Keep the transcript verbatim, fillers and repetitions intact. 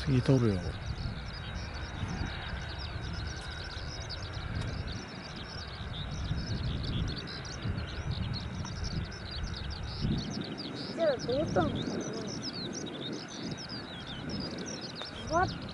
次飛ぶよ。 じゃあどうしたのかな。ふわっ